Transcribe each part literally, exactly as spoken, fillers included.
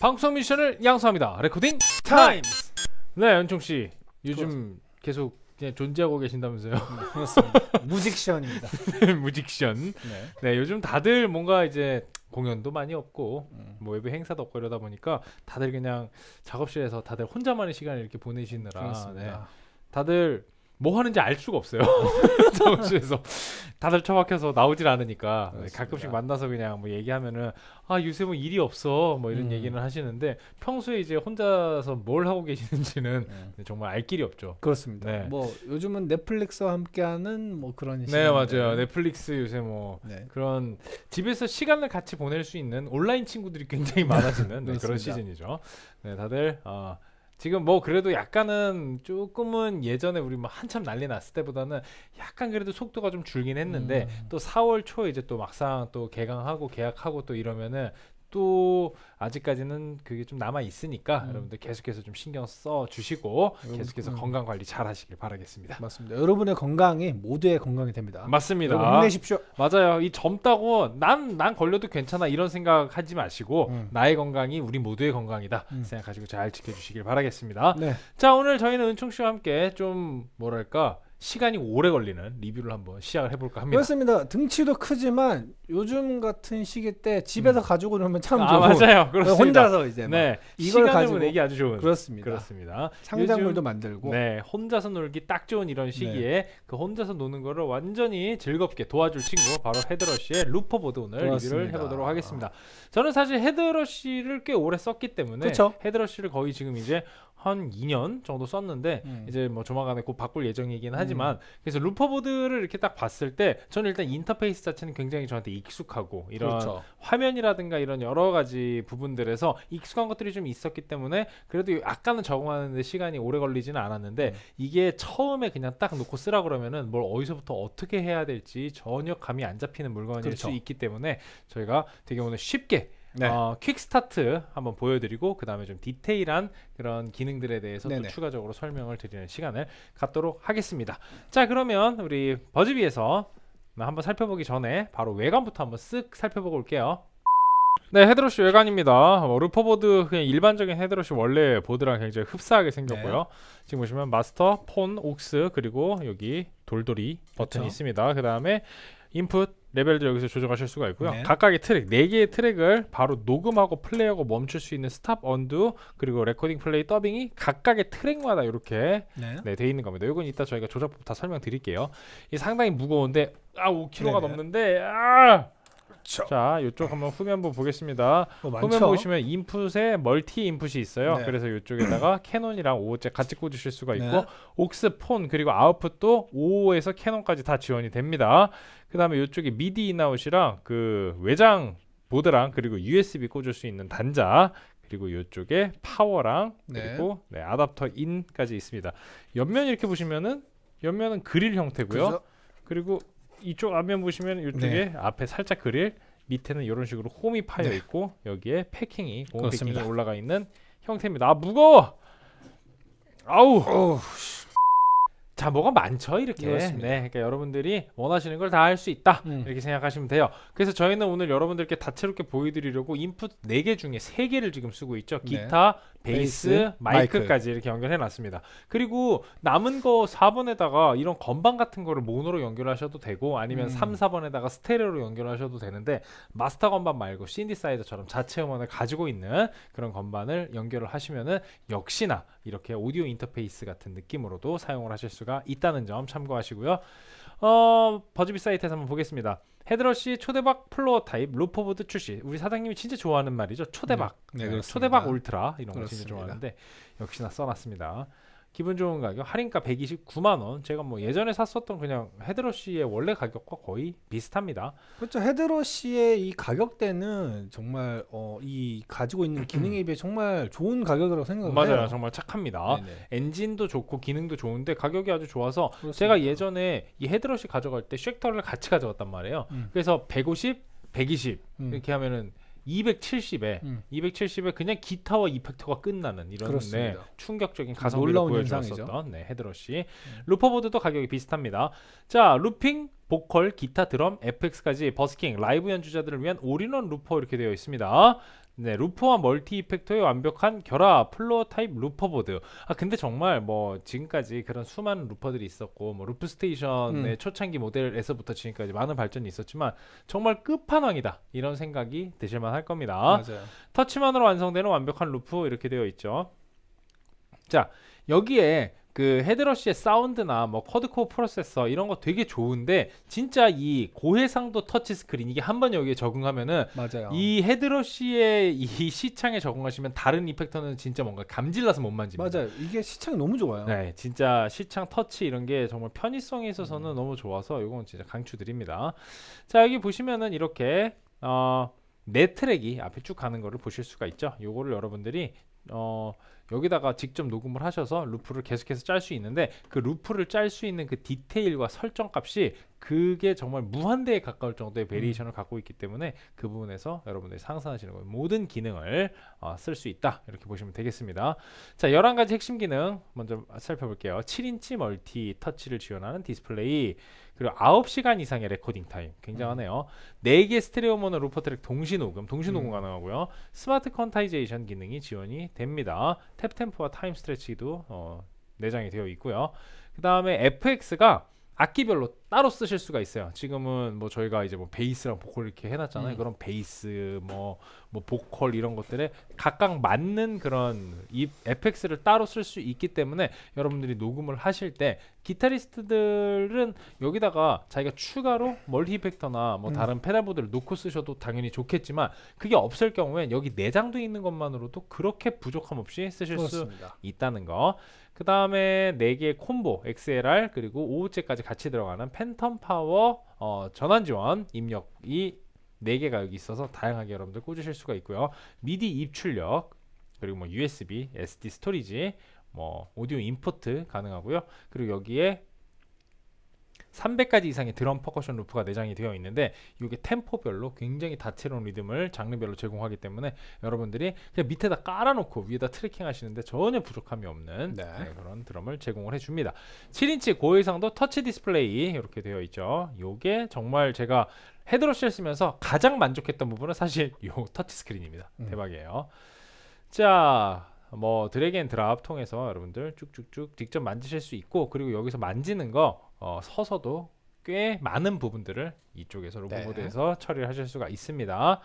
방송 미션을 양수합니다. 레코딩 타임스. 네, 연총씨 요즘 계속 그냥 존재하고 계신다면서요? 네, 그렇습니다. 무직션입니다. 무직션. 네. 네, 요즘 다들 뭔가 이제 공연도 많이 없고 음. 뭐 외부 행사도 없고 이러다 보니까 다들 그냥 작업실에서 다들 혼자만의 시간을 이렇게 보내시느라 그렇습니다. 네, 다들 뭐 하는지 알 수가 없어요. 작업실에서 다들 처박혀서 나오질 않으니까 네, 가끔씩 만나서 그냥 뭐 얘기하면은 아 요새 뭐 일이 없어 뭐 이런 음. 얘기는 하시는데 평소에 이제 혼자서 뭘 하고 계시는지는 음. 정말 알 길이 없죠. 그렇습니다. 네. 뭐 요즘은 넷플릭스와 함께하는 뭐 그런 네 시간인데. 맞아요. 넷플릭스 요새 뭐 네. 그런 집에서 시간을 같이 보낼 수 있는 온라인 친구들이 굉장히 많아지는 네, 그런 그렇습니다. 시즌이죠. 네, 다들 어, 지금 뭐 그래도 약간은 조금은 예전에 우리 뭐 한참 난리 났을 때보다는 약간 그래도 속도가 좀 줄긴 했는데 음. 또 사월 초에 이제 또 막상 또 개강하고 계약하고 또 이러면은 또 아직까지는 그게 좀 남아 있으니까 음. 여러분들 계속해서 좀 신경 써 주시고 여러분, 계속해서 음. 건강 관리 잘 하시길 바라겠습니다. 맞습니다. 여러분의 건강이 모두의 건강이 됩니다. 맞습니다. 여러분 힘내십시오. 맞아요. 이 젊다고 난 난 걸려도 괜찮아 이런 생각하지 마시고 음. 나의 건강이 우리 모두의 건강이다 음. 생각하시고 잘 지켜주시길 바라겠습니다. 네. 자, 오늘 저희는 은총 씨와 함께 좀 뭐랄까 시간이 오래 걸리는 리뷰를 한번 시작을 해볼까 합니다. 그렇습니다. 등치도 크지만 요즘 같은 시기 때 집에서 음. 가지고 놀면 참 아 좋은. 맞아요. 그렇습니다. 혼자서 이제 막 네 이걸 시간을 가지고 보내기 아주 좋은 그렇습니다. 그렇습니다. 창작물도 요즘, 만들고. 네 혼자서 놀기 딱 좋은 이런 시기에 그 혼자서 노는 거를 완전히 즐겁게 도와줄 친구 바로 헤드러쉬의 루퍼보드 오늘 그렇습니다. 리뷰를 해보도록 하겠습니다. 저는 사실 헤드러쉬를 꽤 오래 썼기 때문에 그쵸? 헤드러쉬를 거의 지금 이제 한 이 년 정도 썼는데 음. 이제 뭐 조만간에 곧 바꿀 예정이긴 하지만 그래서 루퍼보드를 이렇게 딱 봤을 때 저는 일단 인터페이스 자체는 굉장히 저한테 익숙하고 이런 그렇죠. 화면이라든가 이런 여러 가지 부분들에서 익숙한 것들이 좀 있었기 때문에 그래도 약간은 적응하는데 시간이 오래 걸리지는 않았는데 음. 이게 처음에 그냥 딱 놓고 쓰라 그러면은 뭘 어디서부터 어떻게 해야 될지 전혀 감이 안 잡히는 물건일 그렇죠. 수 있기 때문에 저희가 되게 오늘 쉽게 네. 어, 퀵스타트 한번 보여드리고 그 다음에 좀 디테일한 그런 기능들에 대해서 네네. 또 추가적으로 설명을 드리는 시간을 갖도록 하겠습니다. 자, 그러면 우리 버즈비에서 한번 살펴보기 전에 바로 외관부터 한번 쓱 살펴보고 올게요. 네, 헤드러쉬 외관입니다. 뭐, 루퍼보드 그냥 일반적인 헤드러쉬 원래 보드랑 굉장히 흡사하게 생겼고요. 네. 지금 보시면 마스터, 폰, 옥스 그리고 여기 돌돌이 버튼이 그렇죠. 있습니다. 그 다음에 인풋 레벨도 여기서 조정하실 수가 있고요. 네. 각각의 트랙, 네 개의 트랙을 바로 녹음하고 플레이하고 멈출 수 있는 스탑, 언두 그리고 레코딩, 플레이, 더빙이 각각의 트랙마다 이렇게 네. 네, 돼 있는 겁니다. 이건 이따 저희가 조작법 다 설명드릴게요. 이 상당히 무거운데 아 오 킬로그램가 네네. 넘는데 아 그렇죠. 자, 이쪽 한번 후면 한번 보겠습니다. 뭐 후면 많죠? 보시면 인풋에 멀티 인풋이 있어요. 네. 그래서 이쪽에다가 캐논이랑 오호째 같이 꽂으실 수가 있고 네. 옥스, 폰 그리고 아웃풋도 오호에서 캐논까지 다 지원이 됩니다. 그 다음에 이쪽에 미디 인아웃이랑 그 외장 보드랑 그리고 유에스비 꽂을 수 있는 단자 그리고 이쪽에 파워랑 그리고 네, 아답터 인까지 있습니다. 옆면 이렇게 보시면은 옆면은 그릴 형태고요. 그죠? 그리고 이쪽 앞면 보시면 이쪽에 네. 앞에 살짝 그릴 밑에는 이런 식으로 홈이 파여 네. 있고 여기에 패킹이 홈 패킹이 그렇습니다. 올라가 있는 형태입니다. 아 무거워. 아우. 어우, 자, 뭐가 많죠 이렇게. 그렇습니다. 네, 그러니까 여러분들이 원하시는 걸 다 할 수 있다 음. 이렇게 생각하시면 돼요. 그래서 저희는 오늘 여러분들께 다채롭게 보여드리려고 인풋 네 개 중에 세 개를 지금 쓰고 있죠. 네. 기타, 베이스, 베이스, 마이크까지 이렇게 연결해 놨습니다. 그리고 남은 거 사 번에다가 이런 건반 같은 거를 모노로 연결하셔도 되고 아니면 음. 삼, 사 번에다가 스테레오로 연결하셔도 되는데 마스터 건반 말고 신디사이더처럼 자체 음원을 가지고 있는 그런 건반을 연결을 하시면은 역시나 이렇게 오디오 인터페이스 같은 느낌으로도 사용을 하실 수가 있다는 점 참고하시고요. 어, 버즈비 사이트에서 한번 보겠습니다. 헤드러쉬 초대박 플로어 타입 루퍼보드 출시. 우리 사장님이 진짜 좋아하는 말이죠. 초대박. 네, 네, 그렇습니다. 초대박 울트라 이런 거 진짜 그렇습니다. 좋아하는데 역시나 써놨습니다. 기분 좋은 가격, 할인가 백이십구만 원. 제가 뭐 예전에 샀었던 그냥 헤드러쉬의 원래 가격과 거의 비슷합니다. 그렇죠. 헤드러쉬의 이 가격대는 정말 어, 이 가지고 있는 기능에 비해 정말 좋은 가격이라고 생각을 맞아요, 해요. 정말 착합니다. 네네. 엔진도 좋고 기능도 좋은데 가격이 아주 좋아서 그렇습니다. 제가 예전에 이 헤드러쉬 가져갈 때 쉑터를 같이 가져갔단 말이에요. 음. 그래서 백오십, 백이십 음. 이렇게 하면은 이백칠십에 음. 이백칠십에 그냥 기타와 이펙터가 끝나는 이런 네, 그렇습니다. 충격적인 가성비를 놀라운 보여주었었던 네, 헤드러쉬. 음. 루퍼보드도 가격이 비슷합니다. 자, 루핑, 보컬, 기타, 드럼, 에프엑스까지 버스킹, 라이브 연주자들을 위한 올인원 루퍼 이렇게 되어 있습니다. 네, 루퍼와 멀티 이펙터의 완벽한 결합, 플로어 타입 루퍼 보드. 아 근데 정말 뭐 지금까지 그런 수많은 루퍼들이 있었고 뭐 루프 스테이션의 음. 초창기 모델에서부터 지금까지 많은 발전이 있었지만 정말 끝판왕이다 이런 생각이 드실만 할 겁니다. 맞아요. 터치만으로 완성되는 완벽한 루프 이렇게 되어 있죠. 자 여기에 그 헤드러시의 사운드나 뭐 쿼드코어 프로세서 이런 거 되게 좋은데 진짜 이 고해상도 터치 스크린 이게 한번 여기에 적응하면은 맞아요. 이 헤드러시의 이 시창에 적응하시면 다른 이펙터는 진짜 뭔가 감질나서 못 만집니다. 맞아요. 이게 시창이 너무 좋아요. 네, 진짜 시창 터치 이런 게 정말 편의성에 있어서는 음. 너무 좋아서 이건 진짜 강추드립니다. 자 여기 보시면은 이렇게 어, 네 트랙이 앞에 쭉 가는 거를 보실 수가 있죠. 요거를 여러분들이 어, 여기다가 직접 녹음을 하셔서 루프를 계속해서 짤 수 있는데 그 루프를 짤 수 있는 그 디테일과 설정 값이 그게 정말 무한대에 가까울 정도의 베리에이션을 갖고 있기 때문에 그 부분에서 여러분들이 상상하시는 거예요. 모든 기능을 어, 쓸 수 있다 이렇게 보시면 되겠습니다. 자 열한 가지 핵심 기능 먼저 살펴볼게요. 칠 인치 멀티 터치를 지원하는 디스플레이, 그리고 아홉 시간 이상의 레코딩 타임 굉장하네요. 네 개 스테레오 모노 루퍼 트랙 동시 녹음 동시 녹음 음. 가능하고요. 스마트 퀀타이제이션 기능이 지원이 됩니다. 탭 템포와 타임 스트레치도 어, 내장이 되어 있고요. 그 다음에 에프엑스가 악기별로 따로 쓰실 수가 있어요. 지금은 뭐 저희가 이제 뭐 베이스랑 보컬 이렇게 해놨잖아요. 음. 그런 베이스 뭐, 뭐 보컬 이런 것들에 각각 맞는 그런 이 에프엑스를 따로 쓸 수 있기 때문에 여러분들이 녹음을 하실 때 기타리스트들은 여기다가 자기가 추가로 멀티 이펙터나 뭐 음. 다른 페달보드를 놓고 쓰셔도 당연히 좋겠지만 그게 없을 경우엔 여기 내장도 있는 것만으로도 그렇게 부족함 없이 쓰실 수 그렇습니다. 있다는 거. 그 다음에 네 개의 콤보 엑스엘알 그리고 오 호째까지 같이 들어가는 팬텀 파워 어, 전환 지원 입력이 네 개가 여기 있어서 다양하게 여러분들 꽂으실 수가 있고요. 미디 입출력 그리고 뭐 유에스비, 에스디 스토리지, 뭐 오디오 인포트 가능하고요. 그리고 여기에 삼백 가지 이상의 드럼 퍼커션 루프가 내장이 되어 있는데 이게 템포별로 굉장히 다채로운 리듬을 장르별로 제공하기 때문에 여러분들이 그냥 밑에다 깔아놓고 위에다 트래킹 하시는데 전혀 부족함이 없는 네. 네, 그런 드럼을 제공을 해줍니다. 칠 인치 고해상도 터치 디스플레이 이렇게 되어 있죠. 이게 정말 제가 헤드러시를 쓰면서 가장 만족했던 부분은 사실 이 터치 스크린입니다. 음. 대박이에요. 자, 뭐 드래그 앤 드랍 통해서 여러분들 쭉쭉쭉 직접 만지실 수 있고 그리고 여기서 만지는 거 어, 서서도 꽤 많은 부분들을 이쪽에서 로고 네. 모드에서 처리를 하실 수가 있습니다.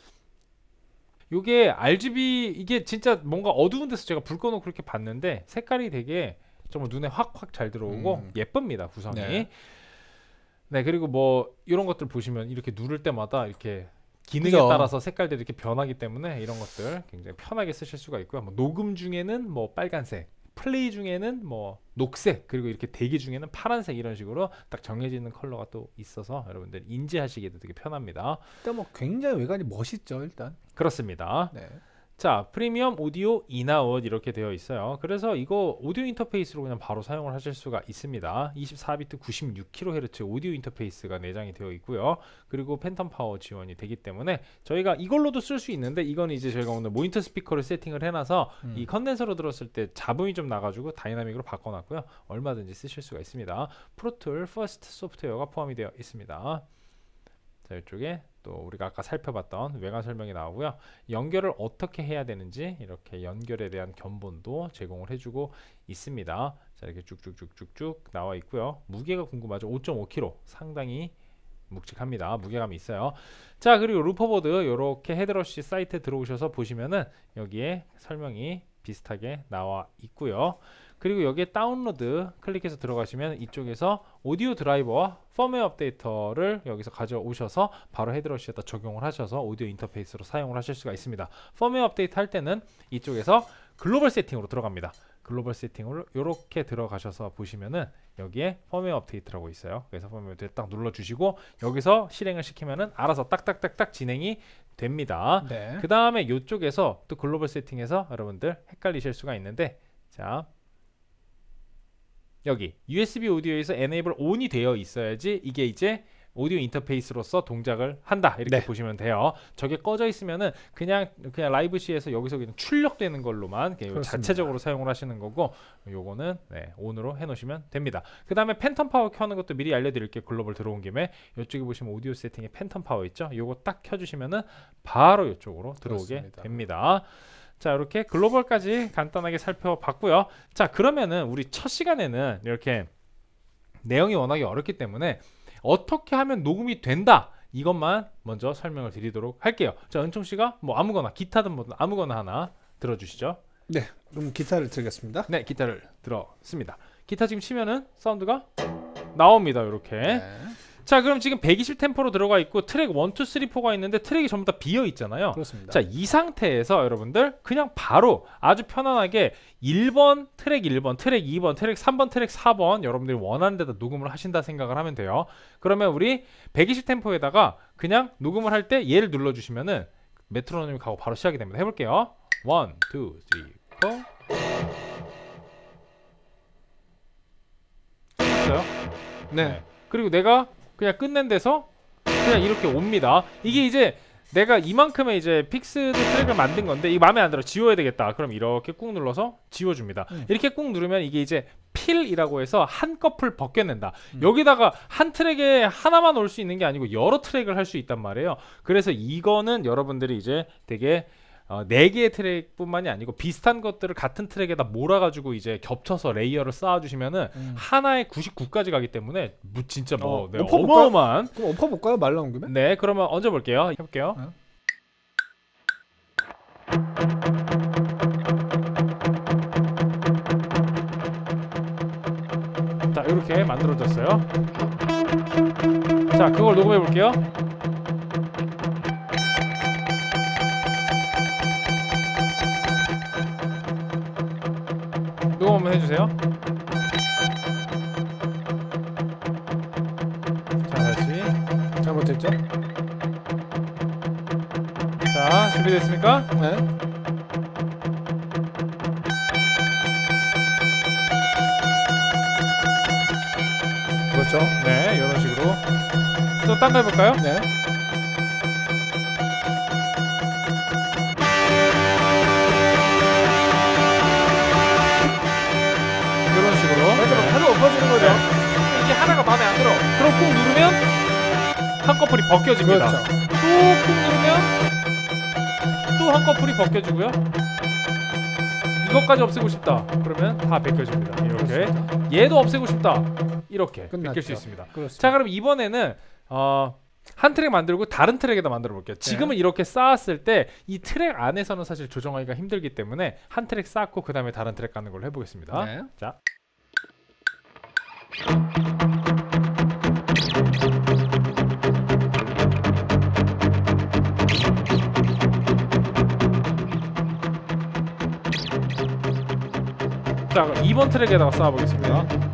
요게 알지비 이게 진짜 뭔가 어두운 데서 제가 불 꺼놓고 그렇게 봤는데 색깔이 되게 정말 눈에 확확 잘 들어오고 음. 예쁩니다 구성이. 네. 네 그리고 뭐 이런 것들 보시면 이렇게 누를 때마다 이렇게 기능에 그죠. 따라서 색깔들이 이렇게 변하기 때문에 이런 것들 굉장히 편하게 쓰실 수가 있고요. 뭐 녹음 중에는 뭐 빨간색, 플레이 중에는 뭐 녹색, 그리고 이렇게 대기 중에는 파란색 이런 식으로 딱 정해지는 컬러가 또 있어서 여러분들 인지하시기도 되게 편합니다. 일단 뭐 굉장히 외관이 멋있죠 일단. 그렇습니다. 네. 자, 프리미엄 오디오 인아웃 이렇게 되어 있어요. 그래서 이거 오디오 인터페이스로 그냥 바로 사용을 하실 수가 있습니다. 이십사 비트 구십육 킬로헤르츠 오디오 인터페이스가 내장이 되어 있고요. 그리고 팬텀 파워 지원이 되기 때문에 저희가 이걸로도 쓸 수 있는데 이건 이제 저희가 오늘 모니터 스피커를 세팅을 해놔서 음. 이 컨덴서로 들었을 때 잡음이 좀 나가지고 다이나믹으로 바꿔놨고요. 얼마든지 쓰실 수가 있습니다. 프로툴 퍼스트 소프트웨어가 포함이 되어 있습니다. 자, 이쪽에 또 우리가 아까 살펴봤던 외관 설명이 나오고요. 연결을 어떻게 해야 되는지 이렇게 연결에 대한 견본도 제공을 해주고 있습니다. 자, 이렇게 쭉쭉쭉쭉쭉 나와 있고요. 무게가 궁금하죠? 오 점 오 킬로그램 상당히 묵직합니다. 무게감이 있어요. 자, 그리고 루퍼보드 이렇게 헤드러시 사이트에 들어오셔서 보시면은 여기에 설명이 비슷하게 나와 있고요. 그리고 여기에 다운로드 클릭해서 들어가시면 이쪽에서 오디오 드라이버와 펌웨어 업데이터를 여기서 가져오셔서 바로 헤드러시에다 적용을 하셔서 오디오 인터페이스로 사용을 하실 수가 있습니다. 펌웨어 업데이트 할 때는 이쪽에서 글로벌 세팅으로 들어갑니다. 글로벌 세팅으로 이렇게 들어가셔서 보시면은 여기에 펌웨어 업데이트라고 있어요. 그래서 펌웨어 업데이트 딱 눌러주시고 여기서 실행을 시키면은 알아서 딱딱딱딱 진행이 됩니다. 네. 그 다음에 이쪽에서 또 글로벌 세팅에서 여러분들 헷갈리실 수가 있는데 자 여기 유에스비 오디오에서 Enable ON이 되어 있어야지 이게 이제 오디오 인터페이스로서 동작을 한다 이렇게 네. 보시면 돼요. 저게 꺼져 있으면은 그냥 그냥 라이브 C에서 여기서 그냥 출력되는 걸로만 그렇습니다. 자체적으로 사용을 하시는 거고 요거는 네, 온으로 해놓으시면 됩니다. 그 다음에 팬텀 파워 켜는 것도 미리 알려드릴게요. 글로벌 들어온 김에 이쪽에 보시면 오디오 세팅에 팬텀 파워 있죠. 요거 딱 켜주시면은 바로 이쪽으로 들어오게 그렇습니다. 됩니다. 자, 이렇게 글로벌까지 간단하게 살펴봤고요. 자, 그러면은 우리 첫 시간에는 이렇게 내용이 워낙에 어렵기 때문에 어떻게 하면 녹음이 된다 이것만 먼저 설명을 드리도록 할게요. 자, 은총 씨가 뭐 아무거나 기타든 뭐든 아무거나 하나 들어주시죠. 네, 그럼 기타를 들겠습니다. 네, 기타를 들었습니다. 기타 지금 치면은 사운드가 나옵니다. 이렇게. 네. 자, 그럼 지금 백이십 템포로 들어가 있고 트랙 일, 이, 삼, 사가 있는데 트랙이 전부 다 비어 있잖아요. 그렇습니다. 자, 이 상태에서 여러분들 그냥 바로 아주 편안하게 일 번 트랙 일 번, 트랙 이 번, 트랙 삼 번, 트랙 사 번 여러분들이 원하는 데다 녹음을 하신다 생각을 하면 돼요. 그러면 우리 백이십 템포에다가 그냥 녹음을 할 때 얘를 눌러주시면은 메트로놈이 가고 바로 시작이 됩니다. 해볼게요. 일, 이, 삼, 사 됐어요? 네. 네. 그리고 내가 그냥 끝낸 데서 그냥 이렇게 옵니다. 이게 이제 내가 이만큼의 이제 픽스드 트랙을 만든 건데 이거 마음에 안 들어 지워야 되겠다. 그럼 이렇게 꾹 눌러서 지워줍니다. 음. 이렇게 꾹 누르면 이게 이제 필이라고 해서 한꺼풀 벗겨낸다. 음. 여기다가 한 트랙에 하나만 올 수 있는 게 아니고 여러 트랙을 할 수 있단 말이에요. 그래서 이거는 여러분들이 이제 되게 어, 네 개의 트랙뿐만이 아니고 비슷한 것들을 같은 트랙에다 몰아가지고 이제 겹쳐서 레이어를 쌓아주시면은 음. 하나에 구십구까지 가기 때문에 뭐 진짜 뭐 어, 네, 엎어볼까요? 어마어마한. 그럼 엎어볼까요? 말 나온 김에? 네, 그러면 얹어볼게요. 해볼게요. 어? 자, 이렇게 만들어졌어요. 자, 그걸 녹음해볼게요. 녹음 한번 해주세요. 자, 다시. 잘못했죠? 자, 준비됐습니까? 네. 그렇죠. 네, 이런 식으로. 또 딴 거 해볼까요? 네. 이런 식으로. 맞아, 하나 엎어지는 거죠. 이게 하나가 마음에 안 들어. 그럼 꾹 누르면 한꺼풀이 벗겨집니다. 그렇죠. 또 꾹 누르면 또 한꺼풀이 벗겨지고요. 이것까지 없애고 싶다. 그러면 다 벗겨집니다. 이렇게. 얘도 없애고 싶다. 이렇게 끝났죠. 벗길 수 있습니다. 그렇습니다. 자, 그럼 이번에는 어, 한 트랙 만들고 다른 트랙에다 만들어 볼게요. 지금은 네. 이렇게 쌓았을 때 이 트랙 안에서는 사실 조정하기가 힘들기 때문에 한 트랙 쌓고 그 다음에 다른 트랙 가는 걸로 해보겠습니다. 네. 자. 자, 그럼 이 번 트랙에다가 쌓아보겠습니다. 네.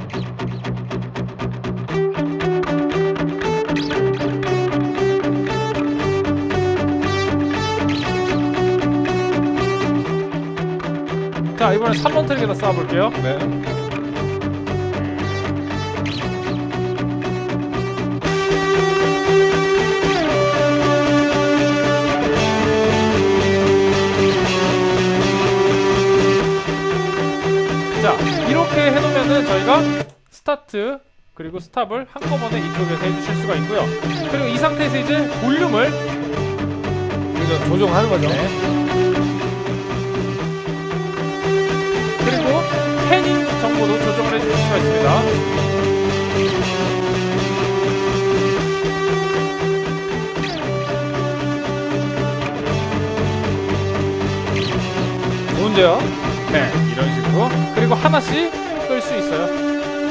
자, 이번엔 삼 번 트랙에다 쌓아볼게요. 네. 자, 이렇게 해놓으면은 저희가 스타트 그리고 스탑을 한꺼번에 이쪽에서 해주실 수가 있고요. 그리고 이 상태에서 이제 볼륨을 그래서 조정하는 거죠. 네. 그리고 패닝 정보도 조정을 해주실 수가 있습니다. 좋은데요? 네, 이런 식으로. 그리고 하나씩 끌 수 있어요.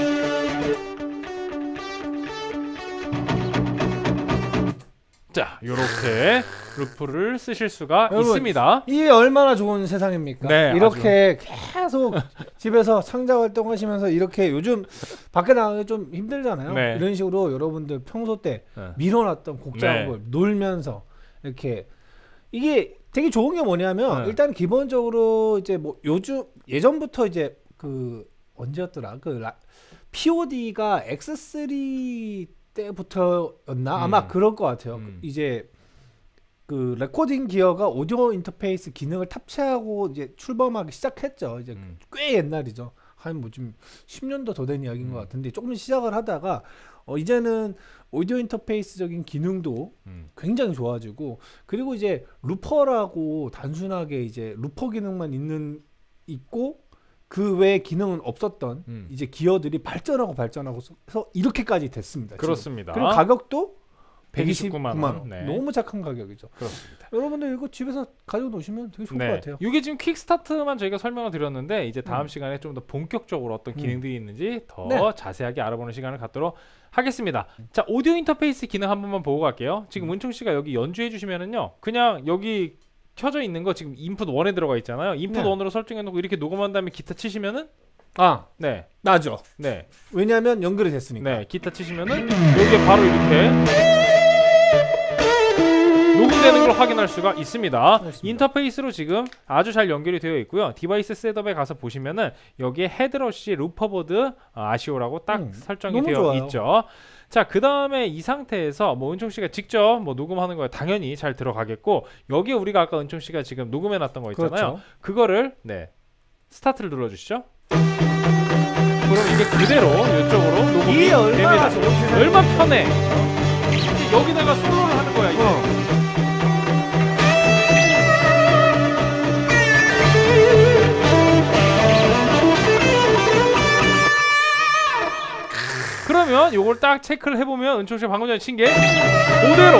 자, 요렇게 루프를 쓰실 수가 여러분, 있습니다. 이게 얼마나 좋은 세상입니까? 네, 이렇게 계속 집에서 창작 활동하시면서 이렇게 요즘 밖에 나가기 좀 힘들잖아요. 네. 이런 식으로 여러분들 평소 때 네. 미뤄놨던 곡 작업을 네. 놀면서 이렇게 이게 되게 좋은 게 뭐냐면 네. 일단 기본적으로 이제 뭐 요즘 예전부터 이제 그 언제였더라 그 라, 피오디가 엑스 쓰리 때부터였나? 음. 아마 그럴 것 같아요. 음. 이제 그 레코딩 기어가 오디오 인터페이스 기능을 탑재하고 이제 출범하기 시작했죠. 이제 음. 꽤 옛날이죠. 한 뭐 좀 십 년도 더 된 이야기인 음. 것 같은데 조금 시작을 하다가 어 이제는 오디오 인터페이스적인 기능도 음. 굉장히 좋아지고 그리고 이제 루퍼라고 단순하게 이제 루퍼 기능만 있는 있고 그 외에 기능은 없었던 음. 이제 기어들이 발전하고 발전하고 해서 이렇게까지 됐습니다. 지금. 그렇습니다. 그리고 가격도 백이십구만 백이십구만 원. 원. 네. 너무 착한 가격이죠. 그렇습니다. 여러분들 이거 집에서 가지고 노시면 되게 좋을 것 네. 같아요. 이게 지금 킥스타트만 저희가 설명을 드렸는데 이제 다음 음. 시간에 좀 더 본격적으로 어떤 음. 기능들이 있는지 더 네. 자세하게 알아보는 시간을 갖도록 하겠습니다. 자, 오디오 인터페이스 기능 한 번만 보고 갈게요. 지금 음. 은총 씨가 여기 연주해 주시면은요. 그냥 여기 켜져 있는 거 지금 인풋 일에 들어가 있잖아요. 인풋 네. 일으로 설정해 놓고 이렇게 녹음한 다음에 기타 치시면은 아 네. 나죠. 네. 왜냐하면 연결이 됐으니까. 네. 기타 치시면은 여기에 바로 이렇게 녹음되는 걸 확인할 수가 있습니다. 그렇습니다. 인터페이스로 지금 아주 잘 연결이 되어 있고요. 디바이스 셋업에 가서 보시면은 여기에 헤드러시 루퍼보드 아시오라고 딱 음, 설정이 너무 되어 좋아요. 있죠. 자, 그 다음에 이 상태에서 뭐 은총 씨가 직접 뭐 녹음하는 거에 당연히 잘 들어가겠고 여기에 우리가 아까 은총 씨가 지금 녹음해 놨던 거 있잖아요. 그렇죠. 그거를 네 스타트를 눌러주시죠. 그럼 이게 그대로 이쪽으로 녹음이 이 얼마나 됩니다. 좋은 얼마 편해. 여기다가 솔로를 하는 거야 이제. 어. 그러면 요걸 딱 체크를 해보면 은총 씨가 방금 전에 친 게 그대로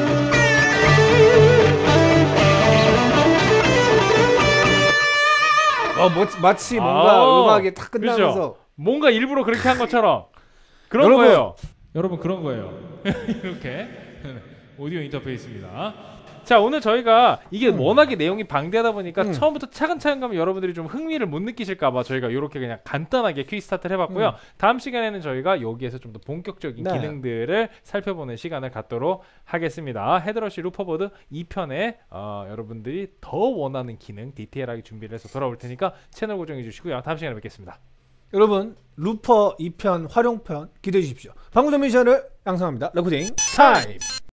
어, 뭐, 마치 뭔가 아, 음악이 딱 끝나면서 그렇죠. 뭔가 일부러 그렇게 한 것처럼 그런 여러분. 거예요. 여러분 그런 거예요. 이렇게 오디오 인터페이스입니다. 자, 오늘 저희가 이게 음. 워낙에 내용이 방대하다 보니까 음. 처음부터 차근차근 가면 여러분들이 좀 흥미를 못 느끼실까봐 저희가 이렇게 그냥 간단하게 퀴즈 스타트를 해봤고요. 음. 다음 시간에는 저희가 여기에서 좀 더 본격적인 네. 기능들을 살펴보는 시간을 갖도록 하겠습니다. 헤드러시 루퍼보드 이 편에 어, 여러분들이 더 원하는 기능 디테일하게 준비를 해서 돌아올 테니까 채널 고정해 주시고요. 다음 시간에 뵙겠습니다. 여러분 루퍼 이 편 활용편 기대해 주십시오. 방금 전 미션을 양성합니다. 레코딩 타임.